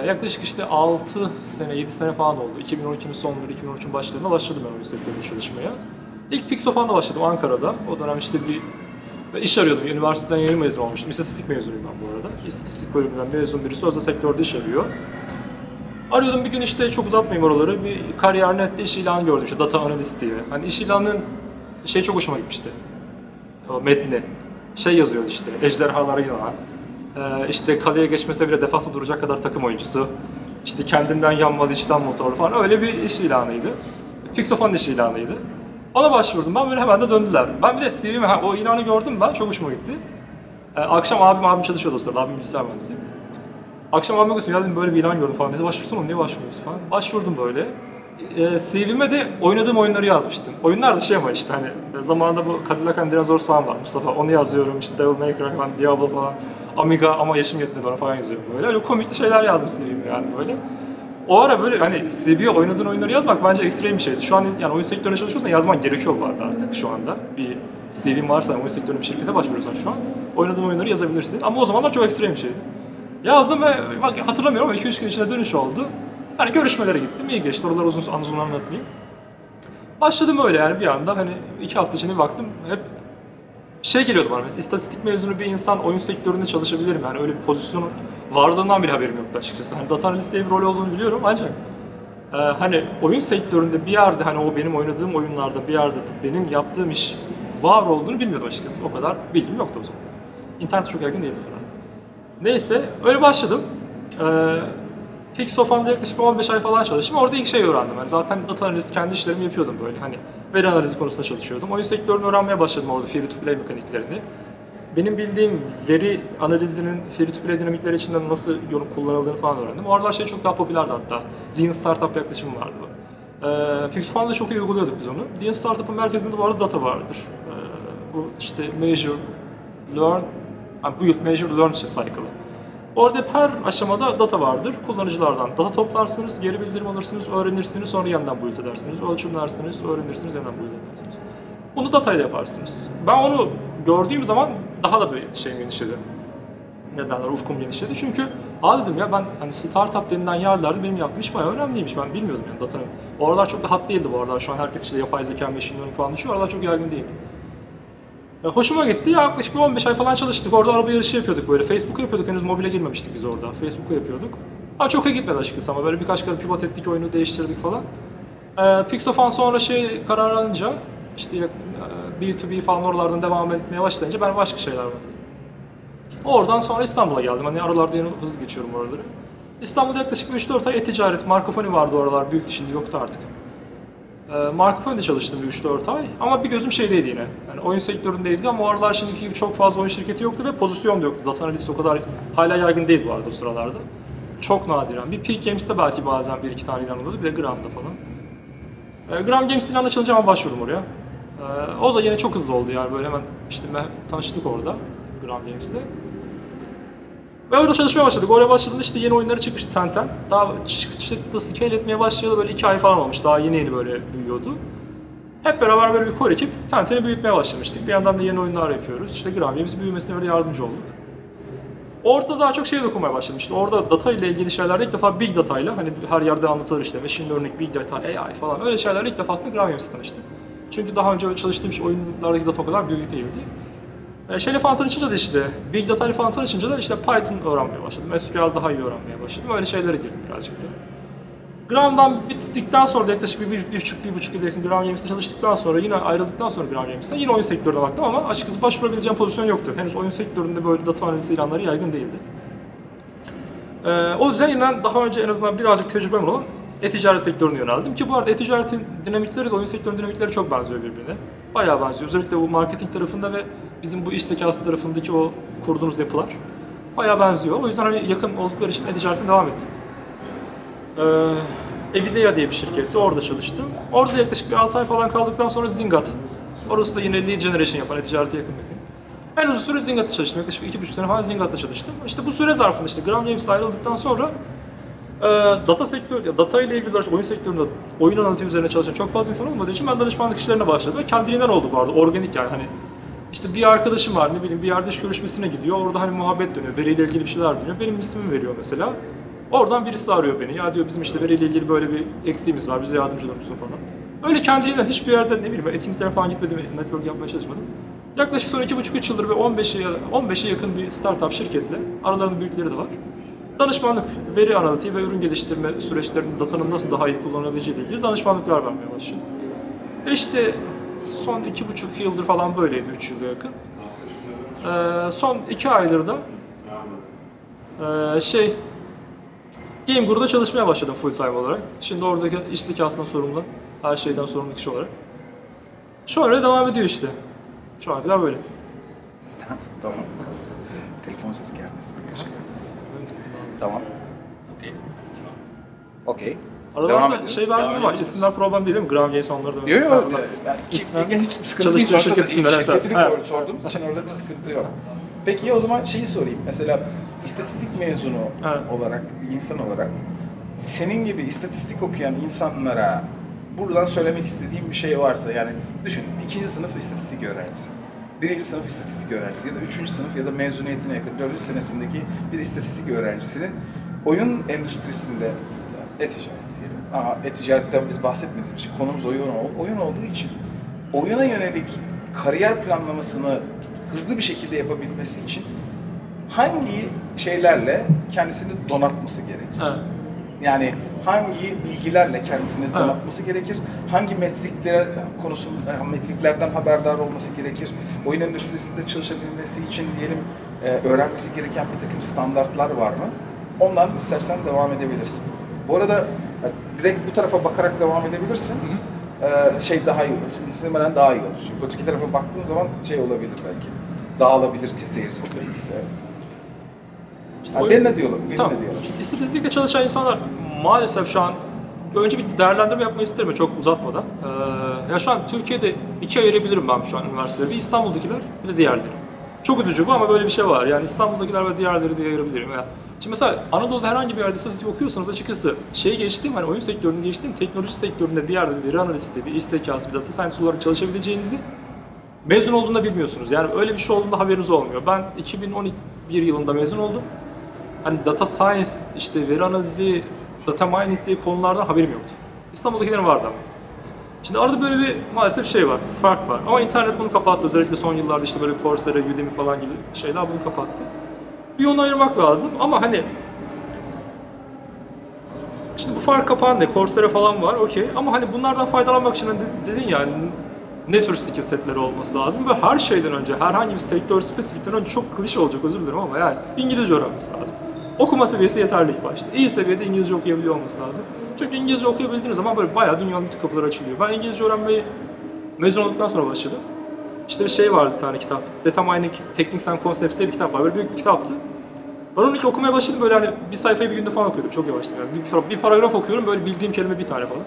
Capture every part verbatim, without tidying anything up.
yaklaşık işte altı sene, yedi sene falan oldu. iki bin on ikinin sonları, iki bin on üçün başlarında başladım ben oyun sektöründe çalışmaya. İlk Pixofan'da başladım Ankara'da. O dönem işte bir iş arıyordum. Üniversiteden yeni mezun olmuştum. İstatistik mezunuyum ben bu arada. İstatistik bölümünden mezun birisi özel sektörde iş arıyor. Arıyordum bir gün işte, çok uzatmayayım oraları, bir kariyer nette iş ilanı gördüm işte, data analist diye. Hani iş ilanının şey çok hoşuma gitmişti. O metni. Şey yazıyordu işte, ejderhaları yılan, ee, işte kaleye geçmese bile defansta duracak kadar takım oyuncusu, işte kendinden yanmalı içten motorlu falan, öyle bir iş ilanıydı. Pixofan'ın iş ilanıydı. Ona başvurdum ben, böyle hemen de döndüler. Ben bir de C V'mi, o ilanı gördüm ben, çok hoşuma gitti. Ee, akşam abim, abim çalışıyordu o sırada, abim bilgisayar mühendisiyim. Akşam abime götürdüm, ya dedim böyle bir ilan gördüm falan, dedi başvursana, niye başvuruyorsun falan. Başvurdum böyle. E, C V'me de oynadığım oyunları yazmıştım. Oyunlar da şey ama işte hani zamanında bu Cadillac and Dinosaurs falan var Mustafa, onu yazıyorum işte, Devil May Cry falan, Diablo falan, Amiga ama yaşım yetmedi ona falan yazıyorum böyle. Öyle komikli şeyler yazdım C V'me yani böyle. O ara böyle hani C V'ye oynadığın oyunları yazmak bence ekstrem bir şeydi. Şu an yani oyun sektöründe çalışıyorsan yazman gerekiyor bu arada artık şu anda. Bir C V'in varsa, oyun sektöründe bir şirkete başvuruyorsan şu an oynadığın oyunları yazabilirsin. Ama o zamanlar çok ekstrem bir şeydi. Yazdım ve bak hatırlamıyorum ama iki üç gün içinde dönüş oldu. Hani görüşmelere gittim, iyi geçti. Oralar uzun uzun anlatmayayım. Başladım öyle yani bir anda, hani iki hafta içinde baktım hep şey geliyordu bana mesela, istatistik mezunu bir insan oyun sektöründe çalışabilir mi? Yani öyle bir pozisyonun varlığından bile haberim yoktu açıkçası. Hani data analist diye bir rol olduğunu biliyorum ancak e, hani oyun sektöründe bir yerde, hani o benim oynadığım oyunlarda bir yerde benim yaptığım iş var olduğunu bilmiyordum açıkçası. O kadar bilgim yoktu o zaman. İnternet çok yaygın değildi falan. Neyse öyle başladım. Ee, Pixofan'da yaklaşık on beş ay falan çalıştım. Orada ilk şey öğrendim. Yani zaten data analizi kendi işlerimi yapıyordum böyle. Hani veri analizi konusunda çalışıyordum. Oyun sektörünü öğrenmeye başladım orada, free to play mekaniklerini. Benim bildiğim veri analizinin free to play dinamikleri içinde nasıl yorum kullanıldığını falan öğrendim. O aralar şey çok daha popülerdi hatta. Lean Startup yaklaşımı vardı bu. Ee, Pixofan'da çok iyi uyguluyorduk biz onu. Lean Startup'ın merkezinde bu arada data vardır. Ee, bu işte measure, learn, yani build, measure, learn cycle'ı. Orada hep her aşamada data vardır. Kullanıcılardan data toplarsınız, geri bildirim alırsınız, öğrenirsiniz, sonra yeniden build edersiniz, ölçümlersiniz, öğrenirsiniz, yeniden build edersiniz. Bunu datayla yaparsınız. Ben onu gördüğüm zaman daha da bir şeyim genişledi. Ne derler, ufkum genişledi. Çünkü aa dedim ya, ben hani startup denilen yerlerde benim yaptığım iş bayağı önemliymiş. Ben bilmiyordum yani datanın. O aralar çok da hot değildi bu arada. Şu an herkes işte yapay zeka, machine learning falan düşüyor. Oralar çok yaygın değildi. Ya hoşuma gitti. Yaklaşık bir on beş ay falan çalıştık. Orada araba yarışı yapıyorduk böyle. Facebook'u yapıyorduk. Henüz mobile girmemiştik biz orada. Facebook'u yapıyorduk. Ha, çok iyi gitmedi açıkçası ama böyle birkaç kere pivot ettik, oyunu değiştirdik falan. Ee, Pixofan sonra şey karar alınca, işte e, B iki B falan oralardan devam etmeye başlayınca ben başka şeyler baktım. Oradan sonra İstanbul'a geldim. Hani aralarda yine hızlı geçiyorum oraları. İstanbul'da yaklaşık üç dört ay e-ticaret, Markofoni vardı oralar. Büyük, şimdi yoktu artık. Markofoni'de çalıştım bir üç dört ay ama bir gözüm şeydeydi yine. Yani oyun sektöründeydi ama o aralar şimdiki gibi çok fazla oyun şirketi yoktu ve pozisyon da yoktu. Data analist o kadar hala yaygın değil bu arada o sıralarda. Çok nadiren. Bir Peak Games'te belki bazen bir iki tane ilan oluyordu, bir de Gram'da falan. Gram Games ilanına çalışınca hemen başvurdum oraya. O da yine çok hızlı oldu yani, böyle hemen işte tanıştık orada Gram Games'te. Ve orada çalışmaya başladık. Oraya başladığında işte yeni oyunları çıkmıştı Tenten. Daha çıktı, scale etmeye başlayalı böyle iki ay falan olmuş. Daha yeni yeni böyle büyüyordu. Hep beraber böyle bir core ekip Tenten'i büyütmeye başlamıştık. Bir yandan da yeni oyunlar yapıyoruz. İşte Gram Games'in büyümesine öyle yardımcı olduk. Orada daha çok şeye dokunmaya başladım. İşte orada data ile ilgili şeylerde ilk defa big data ile, hani her yerde anlatılır işte machine learning, big data, A I falan öyle şeylerle ilk defa aslında Gram Games'le tanıştım. Çünkü daha önce çalıştığım şey oyunlardaki data o kadar büyük değildi. Şeyle falan tanışınca da işte, Big Data ile falan tanışınca da işte Python öğrenmeye başladım. S Q L daha iyi öğrenmeye başladım. Öyle şeylere girdim birazcık da. Gram'dan bittikten sonra da yaklaşık bir, bir, bir buçuk, bir buçuk yıl yakın Gram Games'te çalıştıktan sonra, yine ayrıldıktan sonra Gram Games'ten yine oyun sektörüne baktım ama açıkçası başvurabileceğim pozisyon yoktu. Henüz oyun sektöründe böyle data analizi ilanları yaygın değildi. Ee, o yüzden yine daha önce en azından birazcık tecrübem olan e-ticaret sektörüne yöneldim ki bu arada e-ticaretin dinamikleri de oyun sektörünün dinamikleri çok benziyor birbirine. Bayağı benziyor. Özellikle bu marketing tarafında ve bizim bu iş zekası tarafındaki o kurduğumuz yapılar bayağı benziyor. O yüzden hani yakın oldukları için e-ticaretine devam ettim. Ee, Evidea diye bir şirketti. Orada çalıştım. Orada yaklaşık bir altı ay falan kaldıktan sonra Zingat. Orası da yine lead generation yapan, e-ticarete yakın bir firma. En uzun süre Zingat'ta çalıştım. Yaklaşık iki buçuk sene falan Zingat'ta çalıştım. İşte bu süre zarfında işte Gram Games'e ayrıldıktan sonra e, data sektörü, ya data ile ilgili oyun sektöründe oyun analitiği üzerine çalışan çok fazla insan olmadığı için ben danışmanlık işlerine başladım ve kendiliğinden oldu bu arada. Organik yani, hani işte bir arkadaşım var, ne bileyim bir yerde iş görüşmesine gidiyor. Orada hani muhabbet dönüyor, veriyle ilgili bir şeyler dönüyor. Benim ismimi veriyor mesela. Oradan birisi arıyor beni. Ya diyor bizim işte veriyle ilgili böyle bir eksiğimiz var. Bize yardımcı olur musun falan. Öyle kendiliğinden hiçbir yerde ne bileyim etkinliklere falan gitmedim. Network yapmaya çalışmadım. Yaklaşık son iki buçuk üç yıldır ve on beşe on beşe yakın bir startup şirketle, aralarında büyükleri de var. Danışmanlık, veri analitiği ve ürün geliştirme süreçlerinin datanın nasıl daha iyi kullanılabileceği ile ilgili danışmanlıklar vermeye başladım. E işte son iki buçuk yıldır falan böyleydi, üç yıla yakın. Ee, son iki aydır da e, şey Game Guru'da çalışmaya başladım full time olarak. Şimdi oradaki iş zekasından sorumlu, her şeyden sorumlu kişi olarak. Şu an öyle devam ediyor işte. Şu ana kadar böyle. Tamam. Telefon sesi gelmesin diye şey yaptım. Tamam. Okey. Okey. Aralarında şey verdim ama isimler problem değil değil mi? Gram Games onları da. Yok yok. Yani hiçbir sıkıntı değil. Çalıştığı şirket isimleri. Şirketini evet. sorduğumuz için orada bir sıkıntı yok. Peki o zaman şeyi sorayım. Mesela istatistik mezunu evet. olarak, bir insan olarak senin gibi istatistik okuyan insanlara buradan söylemek istediğim bir şey varsa, yani düşün, ikinci sınıf istatistik öğrencisi, birinci sınıf istatistik öğrencisi ya da üçüncü sınıf ya da mezuniyetine yakın dördüncü senesindeki bir istatistik öğrencisinin oyun endüstrisinde, e-ticaret diyelim, ama e-ticaretten biz bahsetmediğimiz için konumuz oyun, oyun olduğu için oyuna yönelik kariyer planlamasını hızlı bir şekilde yapabilmesi için hangi şeylerle kendisini donatması gerekir? Evet. Yani hangi bilgilerle kendisini evet. donatması gerekir? Hangi metrikler konusunda, metriklerden haberdar olması gerekir? Oyun endüstrisinde çalışabilmesi için diyelim e, öğrenmesi gereken bir takım standartlar var mı? Ondan istersen devam edebilirsin. Bu arada direkt bu tarafa bakarak devam edebilirsin. Hı hı. Ee, şey daha iyi olur. Muhtemelen daha iyi olur. Çünkü öteki tarafa baktığın zaman şey olabilir belki. Dağılabilir ki seyirciyle ilgisi. İşte yani ben ne diyorlar? Ben tamam. ne diyorlar? İstatistikle çalışan insanlar maalesef şu an önce bir değerlendirme yapmayı isterim çok uzatmadan. Ee, ya şu an Türkiye'de ikiye ayırabilirim ben şu an üniversiteleri. Bir İstanbul'dakiler bir de diğerleri. Çok üzücü bu ama böyle bir şey var. Yani İstanbul'dakiler ve diğerleri diye ayırabilirim. Yani şimdi mesela Anadolu'da herhangi bir yerde istatistik okuyorsanız açıkçası şeyi geçtiğim, hani oyun sektörünü geçtiğim, teknoloji sektöründe bir yerde bir analisti, bir iş zekası, bir data science olarak çalışabileceğinizi mezun olduğunda bilmiyorsunuz. Yani öyle bir şey olduğunda haberiniz olmuyor. Ben iki bin on bir yılında mezun oldum. Hani data science, işte veri analizi, data mining diye konulardan haberim yoktu. İstanbul'dakilerin vardı ama. Şimdi arada böyle bir maalesef şey var, fark var. Ama internet bunu kapattı. Özellikle son yıllarda işte böyle Coursera, Udemy falan gibi şeyler bunu kapattı. Bir onu ayırmak lazım ama hani şimdi bu fark kapan ne? Coursera falan var, okey. Ama hani bunlardan faydalanmak için dedin yani ne tür skill setleri olması lazım ve her şeyden önce, herhangi bir sektör spesifikten önce çok klişe olacak, özür dilerim ama yani İngilizce öğrenmesi lazım. Okuma seviyesi yeterli ilk başta. İyi seviyede İngilizce okuyabiliyor olması lazım. Çünkü İngilizce okuyabildiğiniz zaman böyle bayağı dünyanın bütün kapıları açılıyor. Ben İngilizce öğrenmeyi mezun olduktan sonra başladım. İşte bir şey vardı, bir tane kitap. Data Mining Techniques and Concepts diye bir kitap var. Böyle büyük bir kitaptı. Ben onu ilk okumaya başladım, böyle hani bir sayfayı bir günde falan okuyordum. Çok yavaştım yani. Bir, bir paragraf okuyorum, böyle bildiğim kelime bir tane falan.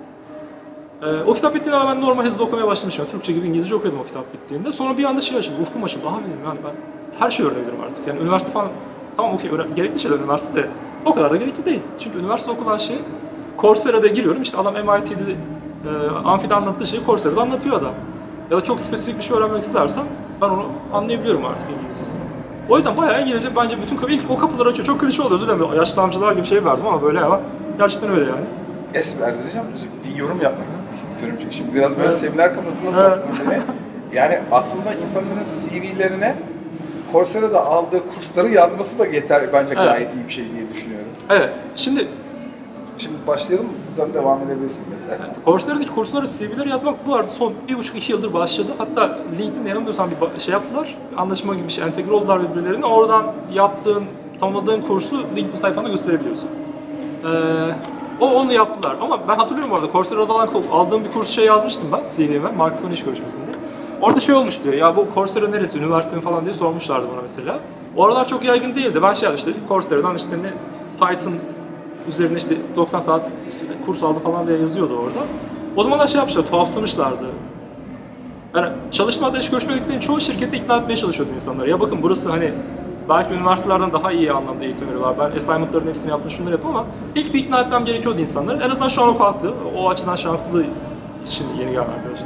Ee, o kitap bittiğinde ben normal hızlı okumaya başlamışım. Türkçe gibi İngilizce okuyordum o kitap bittiğinde. Sonra bir anda şey açıldı, ufkum açıldı. Aha dedim yani ben her şeyi öğrenebilirim artık. Yani üniversite falan, tamam okey, gerekli şeyler üniversitede o kadar da gerekli değil. Çünkü üniversite okulan şey, Coursera'da giriyorum, işte adam M I T'de e, amfide anlattığı şeyi Coursera'da anlatıyor adam. Ya da çok spesifik bir şey öğrenmek istersem ben onu anlayabiliyorum artık İngilizcesini. O yüzden bayağı İngilizce bence bütün kapı, ilk o kapıları açıyor. Çok klişe oluyor, özür dilerim. Yaşlı amcalar gibi şey verdim ama böyle ama gerçekten öyle yani. Es verdireceğim, bir yorum yapmak istiyorum çünkü şimdi biraz böyle evet. seminer kafasına soktum beni. Yani aslında insanların C V'lerine Coursera'da aldığı kursları yazması da yeter bence evet. gayet iyi bir şey diye düşünüyorum. Evet, şimdi Şimdi başlayalım, buradan devam edebilirsin mesela. Evet, Coursera'daki kurslara C V'leri yazmak bu arada son bir buçuk iki yıldır başladı. Hatta LinkedIn yanılmıyorsam bir şey yaptılar, bir anlaşma gibi bir şey, entegre oldular birbirlerine. Oradan yaptığın, tamamladığın kursu LinkedIn sayfanda gösterebiliyorsun. Ee, o onu yaptılar ama ben hatırlıyorum bu arada Coursera'da aldığım bir kurs şey yazmıştım ben C V'me, Mark Fön iş görüşmesinde. Orada şey olmuş diyor, ya bu Coursera neresi, üniversite mi falan diye sormuşlardı bana mesela. O aralar çok yaygın değildi, ben şey yaptım işte Coursera'dan işte ne Python üzerine işte doksan saat işte kurs aldı falan diye yazıyordu orada. O zamanlar şey yapmışlar, tuhafsamışlardı. Yani çalıştığım iş görüşmediklerim çoğu şirkette ikna etmeye çalışıyordum insanları. Ya bakın burası hani belki üniversitelerden daha iyi anlamda eğitim veriyorlar. Ben assignment'ların hepsini yaptım, şunları yaptım ama ilk bir ikna etmem gerekiyordu insanları. En azından şu an o farklı. O açıdan şanslı için yeni gelen arkadaşlar.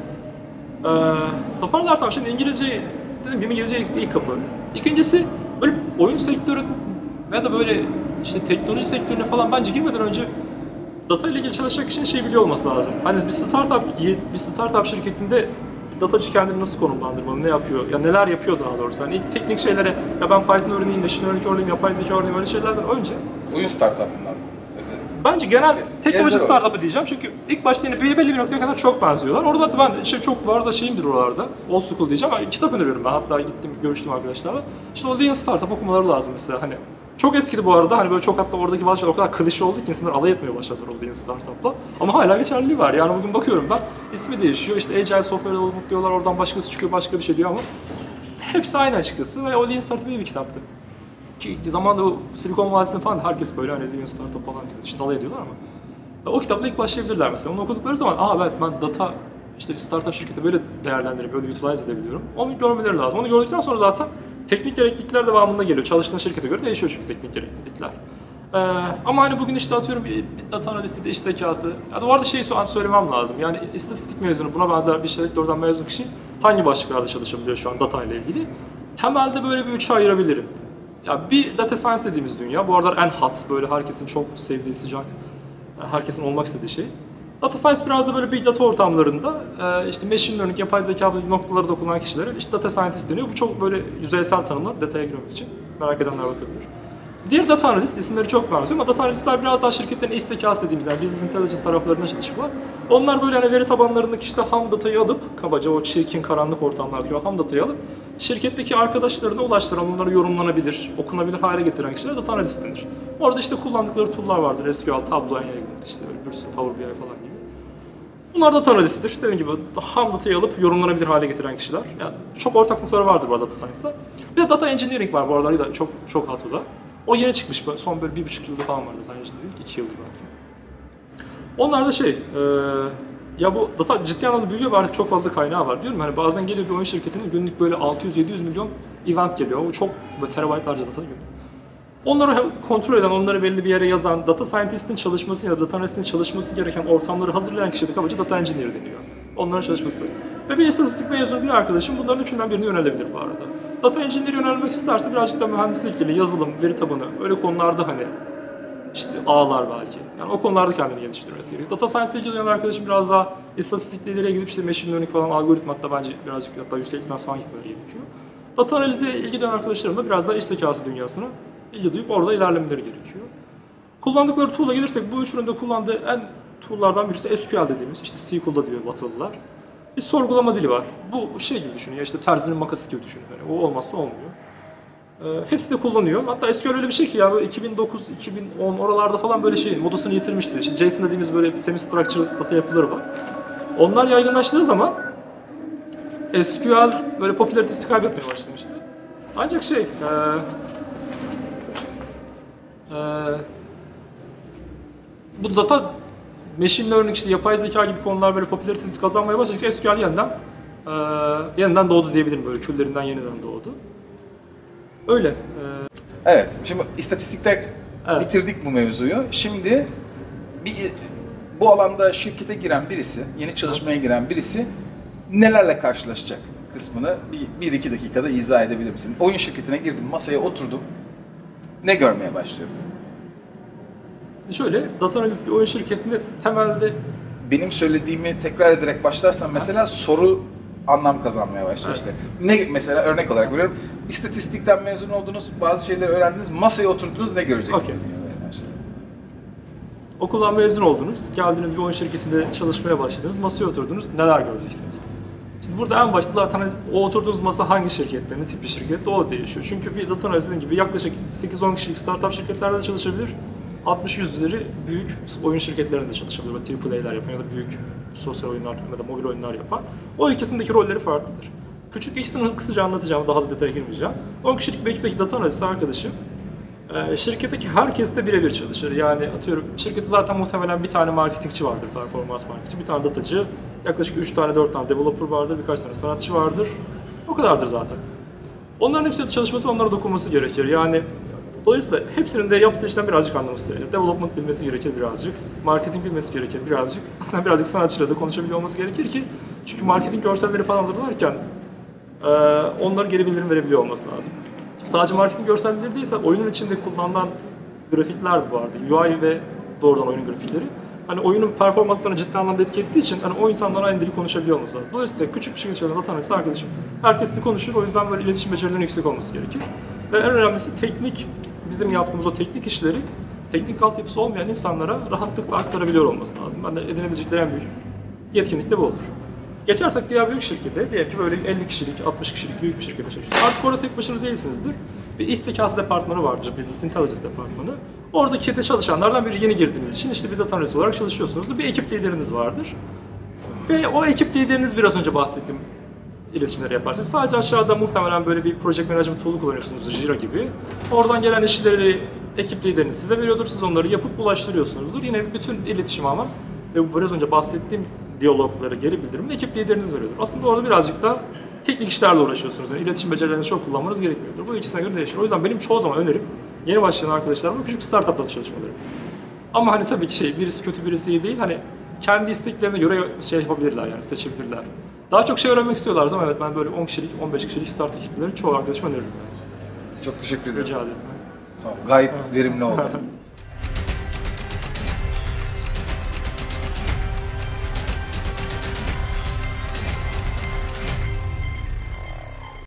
Ee, toparlarsam şimdi İngilizce, dedim gibi İngilizce ilk, ilk kapı. İkincisi böyle oyun sektörü ya da böyle işte teknoloji sektörüne falan bence girmeden önce data ile ilgili çalışacak kişinin şey biliyor olması lazım. Hani bir startup bir startup şirketinde datacı kendini nasıl konumlandırmalı, ne yapıyor, ya neler yapıyor daha doğrusu. Hani ilk teknik şeylere, ya ben Python öğreneyim, machine learning öğreneyim, yapay zeka öğreneyim, öyle şeylerden önce. Oyun startup'ından mesela. Bence genel Kesin. teknoloji Genel startup'ı diyeceğim çünkü ilk başta yine belli bir noktaya kadar çok benziyorlar. Orada da ben işte çok var da şeyimdir oralarda, old school diyeceğim ama kitap öneriyorum ben, hatta gittim görüştüm arkadaşlarla. İşte o Lean Startup okumaları lazım mesela hani. Çok eskidi bu arada, hani böyle çok, hatta oradaki bazı şeyler o kadar klişe oldu ki insanlar alay etmeye başladılar o Lean Startup'la. Ama hala geçerliliği var. Yani bugün bakıyorum ben, ismi değişiyor, işte Agile Software Development diyorlar, oradan başkası çıkıyor, başka bir şey diyor ama hepsi aynı açıkçası ve o Lean Startup iyi bir kitaptı. Ki zamanında bu Silikon Vadisi'nde falan herkes böyle hani Lean Startup falan diyor, işte alay ediyorlar ama o kitapla ilk başlayabilirler mesela. Onu okudukları zaman, aa evet ben data, işte startup şirketi böyle değerlendirip, böyle utilize edebiliyorum. Onu görmeleri lazım. Onu gördükten sonra zaten teknik gereklilikler devamında geliyor. Çalıştığın şirkete göre değişiyor çünkü teknik gereklilikler. Ee, ama hani bugün işte atıyorum bir, bir data analisti, iş zekası. Yani bu arada şeyi söylemem lazım. Yani istatistik mezunu, buna benzer bir sektörden mezun kişi hangi başlıklarda çalışabiliyor şu an data ile ilgili? Temelde böyle bir üçe ayırabilirim. Ya bir data science dediğimiz dünya, bu aralar en hot, böyle herkesin çok sevdiği, sıcak, herkesin olmak istediği şey. Data science biraz da böyle big data ortamlarında işte machine learning, yapay zeka noktaları dokunan kişilere işte data scientist deniyor. Bu çok böyle yüzeysel tanımlar, detaya girmek için. Merak edenler bakabilir. Diğer data analist, isimleri çok benziyor ama data analistler biraz daha şirketlerin iş zekası dediğimiz, yani business intelligence taraflarında çalışıyorlar. Onlar böyle hani veri tabanlarındaki işte ham datayı alıp, kabaca o çirkin karanlık ortamlardaki o ham datayı alıp şirketteki arkadaşlarına ulaştıran, onları yorumlanabilir, okunabilir hale getiren kişiler data analist denir. Orada işte kullandıkları tool'lar vardır, S Q L, Tableau, en yaygın, işte bir sürü Power B I falan gibi. Bunlar data analisttir. Dediğim gibi ham datayı alıp yorumlanabilir hale getiren kişiler. Yani çok ortaklıkları vardır bu data science'da. Bir de data engineering var bu aralar da çok çok hot o da. O yeni çıkmış, son böyle bir buçuk yılda falan var data engineering, iki yıldır belki. Onlar da şey, e, ya bu data ciddi anlamda büyüyor ve artık çok fazla kaynağı var. Diyorum hani bazen geliyor bir oyun şirketinin günlük böyle altı yüz yedi yüz milyon event geliyor. O çok böyle terabaytlarca data günlük. Onları kontrol eden, onları belli bir yere yazan, data scientist'in çalışması ya da data analist'in çalışması gereken ortamları hazırlayan kişiye de kabaca data engineer deniyor. Onların çalışması. Ve bir istatistik mezunu bir arkadaşım bunların üçünden birini yönelebilir bu arada. Data engineer yönelmek isterse birazcık da mühendislik ilgili, yazılım, veri tabanı, öyle konularda hani işte ağlar belki. Yani o konularda kendini geliştirmesi gerekiyor. Data science ile ilgili arkadaşım biraz daha istatistikleriyle gidip işte machine learning falan, algoritma, hatta bence birazcık hatta yüksek lisans falan gitmeleri gerekiyor. Data analize ilgi duyan arkadaşlarım da biraz daha iş zekası dünyasına ilgi duyup orada ilerlemeleri gerekiyor. Kullandıkları tool'a gelirsek, bu üçünün de kullandığı en tool'lardan birisi S Q L dediğimiz, işte S Q L'da diyor Batılılar. Bir sorgulama dili var. Bu şey gibi düşünün ya, işte terzinin makası gibi düşünün. Yani o olmazsa olmuyor. Ee, hepsi de kullanıyor. Hatta S Q L öyle bir şey ki ya, böyle iki bin dokuz iki bin on oralarda falan böyle şeyin modasını yitirmişti. İşte JSON dediğimiz böyle semi-structured data yapıları var. Onlar yaygınlaştığı zaman S Q L böyle popülaritesi kaybetmeye başlamıştı. Ancak şey, ee, ee, bu data, machine learning, işte yapay zeka gibi konular böyle popülaritesi kazanmaya başladıkça S Q L yeniden e, yeniden doğdu diyebilirim, böyle küllerinden yeniden doğdu. Öyle. E, evet, şimdi istatistikte evet. bitirdik bu mevzuyu. Şimdi bir, bu alanda şirkete giren birisi, yeni çalışmaya giren birisi nelerle karşılaşacak kısmını bir, bir iki dakikada izah edebilir misin? Oyun şirketine girdim, masaya oturdum. Ne görmeye başlıyorum? Şöyle, data analist bir oyun şirketinde temelde... Benim söylediğimi tekrar ederek başlarsan mesela ha. soru anlam kazanmaya başlıyor evet. işte. Ne mesela örnek olarak veriyorum, istatistikten mezun oldunuz, bazı şeyleri öğrendiniz, masaya oturdunuz, ne göreceksiniz? Okay. Okuldan mezun oldunuz, geldiniz bir oyun şirketinde çalışmaya başladınız, masaya oturdunuz, neler göreceksiniz? Şimdi burada en başta zaten o oturduğunuz masa hangi şirkette, ne tip bir şirkette o değişiyor. Çünkü bir data analistinin gibi yaklaşık sekiz on kişilik startup şirketlerde de çalışabilir. altmış yüz üzeri büyük oyun şirketlerinde çalışabilir. Triple A'ler yapan ya da büyük sosyal oyunlar ya da mobil oyunlar yapan. O ikisindeki rolleri farklıdır. Küçük ikisini kısaca anlatacağım, daha da detaya girmeyeceğim. on kişilik bir ekipteki data analist arkadaşı şirketteki herkes de birebir çalışır. Yani atıyorum, şirkette zaten muhtemelen bir tane marketingçi vardır, performans marketingçi, bir tane datacı, yaklaşık üç tane dört tane developer vardır, birkaç tane sanatçı vardır. O kadardır zaten. Onların hepsinin çalışması, onlara dokunması gerekir. Yani dolayısıyla hepsinin de yaptığı işten birazcık anlaması gerekir. Development bilmesi gerekir birazcık, marketing bilmesi gerekir birazcık, hatta birazcık sanatçıyla da konuşabiliyor olması gerekir ki, çünkü marketing görselleri falan hazırlarken e, onlara geri bildirim verebiliyor olması lazım. Sadece marketing görselleri değilse, oyunun içinde kullanılan grafiklerdi bu arada. U I ve doğrudan oyunun grafikleri. Hani oyunun performanslarını ciddi anlamda etki ettiği için hani o insanlarla aynı dili konuşabiliyor olması lazım. Dolayısıyla küçük bir şirket içerisinde data analist arkadaşım herkesle konuşur. O yüzden böyle iletişim becerilerinin yüksek olması gerekir. Ve en önemlisi teknik, bizim yaptığımız o teknik işleri teknik altyapısı olmayan insanlara rahatlıkla aktarabiliyor olması lazım. Ben de edinebilecekleri en büyük yetkinlik de bu olur. Geçersek diğer büyük şirkete, diyelim ki böyle elli kişilik, altmış kişilik büyük bir şirkete çalışıyorsunuz. Artık orada tek başına değilsinizdir. Bir iş zekası departmanı vardır, Business Intelligence departmanı. Oradaki de çalışanlardan biri yeni girdiğiniz için işte bir data analist olarak çalışıyorsunuz. Bir ekip lideriniz vardır. Ve o ekip lideriniz biraz önce bahsettiğim iletişimleri yaparsınız. Sadece aşağıda muhtemelen böyle bir project management tool'u kullanıyorsunuz, Jira gibi. Oradan gelen işleri ekip lideriniz size veriyordur, siz onları yapıp ulaştırıyorsunuzdur. Yine bütün iletişim almam ve bu biraz önce bahsettiğim diyalogları, geri bildirim ekip lideriniz veriyordur. Aslında orada birazcık da teknik işlerle uğraşıyorsunuz. Yani iletişim becerilerini çok kullanmanız gerekmiyordur. Bu ikisine göre değişir. O yüzden benim çoğu zaman önerim yeni başlayan arkadaşlarıma küçük startuplarda çalışmaları. Ama hani tabii ki şey, birisi kötü birisi iyi değil. Hani kendi isteklerine göre şey yapabilirler yani seçebilirler. Daha çok şey öğrenmek istiyorlar ama evet ben böyle on kişilik, on beş kişilik startup ekipleri çoğu arkadaşıma öneririm. Yani. Çok teşekkür ederim. Rica ederim. Sağ ol. Gayet verimli oldu.